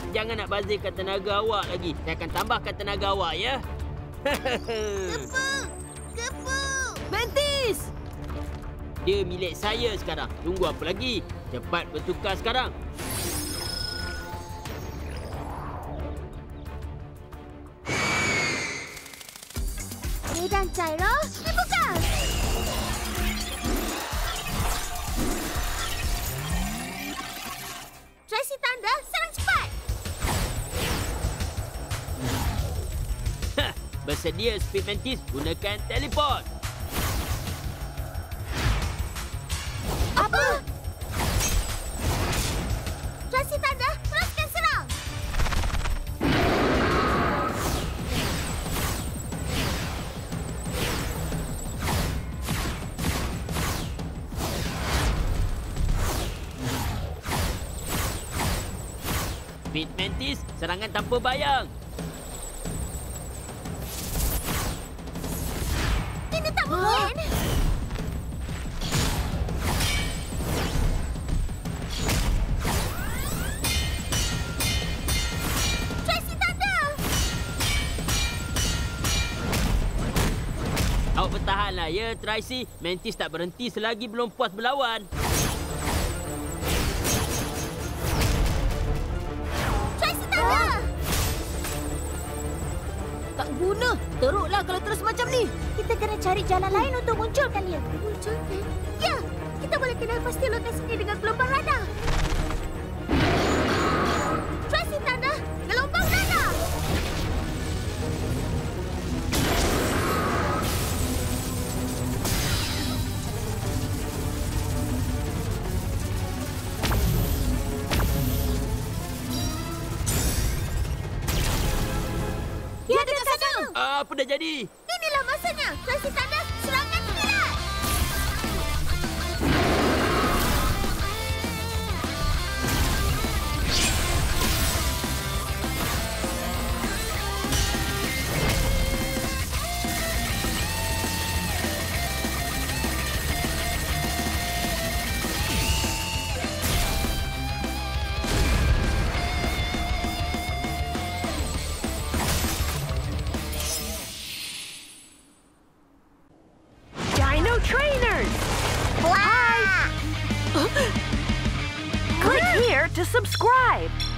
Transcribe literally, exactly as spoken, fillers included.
jangan nak bazirkan tenaga awak lagi. Saya akan tambahkan tenaga awak, ya. Kepu! Kepu! Mantis! Dia milik saya sekarang. Tunggu apa lagi? Cepat bertukar sekarang. Medan Gyro dibuka! Tracy tanda, serang cepat! Hah, bersedia Speed Mantis, gunakan teleport. Apa? Tracy tanda, teruskan serang! Speed Mantis, serangan tanpa bayang. Ini tak mungkin! Tracy tanda! Awak bertahanlah, ya, Tracy. Mantis tak berhenti selagi belum puas berlawan. Tracy tanda! Tak guna. Teruklah kalau terus macam ni. Kita kena cari jalan lain untuk munculkan dia. Munculkan? Ya! Kita boleh kenal pasti lokasi ini dengan gelombang radar. Tracy tanda, gelombang radar! Dia dekat sana. Ah, apa dah jadi? Inilah masanya. Tracy tanda, serangan kilat! Dino Trainers! Wah! Click here to subscribe.